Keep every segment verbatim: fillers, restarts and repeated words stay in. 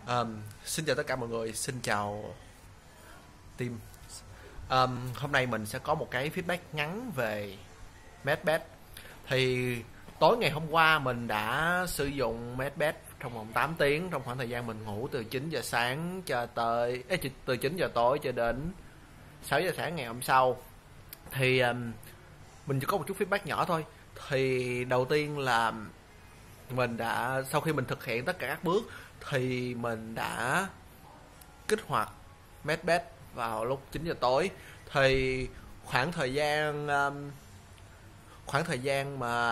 Um, xin chào tất cả mọi người, xin chào team. Um, hôm nay mình sẽ có một cái feedback ngắn về Medbed. Thì tối ngày hôm qua mình đã sử dụng Medbed trong vòng tám tiếng, trong khoảng thời gian mình ngủ từ chín giờ sáng cho tới eh, từ chín giờ tối cho đến sáu giờ sáng ngày hôm sau. Thì um, mình chỉ có một chút feedback nhỏ thôi. Thì đầu tiên là mình đã sau khi mình thực hiện tất cả các bước thì mình đã kích hoạt Medbed vào lúc chín giờ tối. Thì khoảng thời gian um, khoảng thời gian mà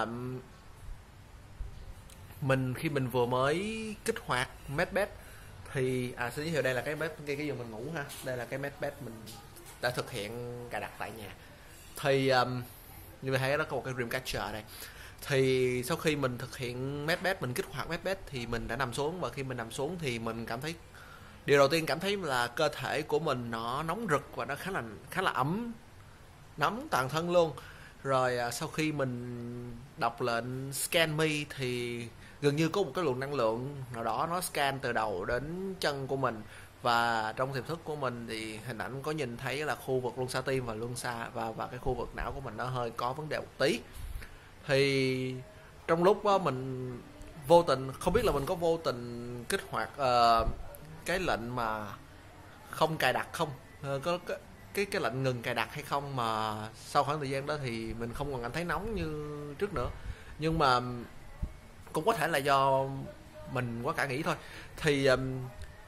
mình khi mình vừa mới kích hoạt Medbed thì à xin giới thiệu, đây là cái bếp cái cái giường mình ngủ ha. Đây là cái Medbed mình đã thực hiện cài đặt tại nhà. Thì um, như vậy thấy đó có một cái Dreamcatcher ở đây. Thì sau khi mình thực hiện Medbed, mình kích hoạt Medbed thì mình đã nằm xuống, và khi mình nằm xuống thì mình cảm thấy điều đầu tiên cảm thấy là cơ thể của mình nó nóng rực và nó khá là khá là ấm, nóng toàn thân luôn. Rồi à, sau khi mình đọc lệnh scan me thì gần như có một cái luồng năng lượng nào đó nó scan từ đầu đến chân của mình, và trong tiềm thức của mình thì hình ảnh có nhìn thấy là khu vực luân xa tim và luân xa và và cái khu vực não của mình nó hơi có vấn đề một tí. Thì trong lúc đó mình vô tình, không biết là mình có vô tình kích hoạt uh, cái lệnh mà không cài đặt không, uh, có cái, cái cái lệnh ngừng cài đặt hay không, mà sau khoảng thời gian đó thì mình không còn cảm thấy nóng như trước nữa. Nhưng mà cũng có thể là do mình quá cả nghĩ thôi. Thì um,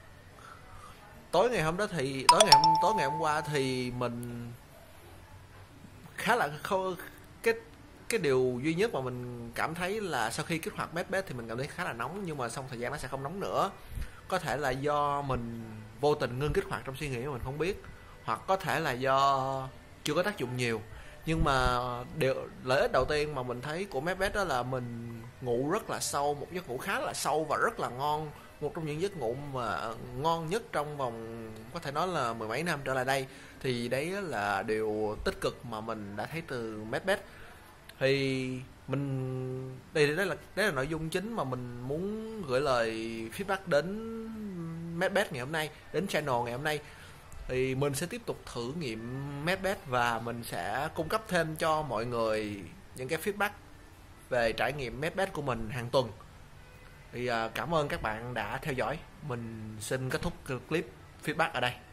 tối ngày hôm đó thì tối ngày hôm tối ngày hôm qua thì mình khá là không, cái cái điều duy nhất mà mình cảm thấy là sau khi kích hoạt Medbed thì mình cảm thấy khá là nóng, nhưng mà xong thời gian nó sẽ không nóng nữa. Có thể là do mình vô tình ngưng kích hoạt trong suy nghĩ mà mình không biết, hoặc có thể là do chưa có tác dụng nhiều. Nhưng mà điều lợi ích đầu tiên mà mình thấy của Medbed đó là mình ngủ rất là sâu, một giấc ngủ khá là sâu và rất là ngon. Một trong những giấc ngủ mà ngon nhất trong vòng có thể nói là mười mấy năm trở lại đây. Thì đấy là điều tích cực mà mình đã thấy từ Medbed. Thì mình đây đây là đây là nội dung chính mà mình muốn gửi lời feedback đến Medbed ngày hôm nay, đến channel ngày hôm nay. Thì mình sẽ tiếp tục thử nghiệm Medbed và mình sẽ cung cấp thêm cho mọi người những cái feedback về trải nghiệm Medbed của mình hàng tuần. Thì cảm ơn các bạn đã theo dõi. Mình xin kết thúc clip feedback ở đây.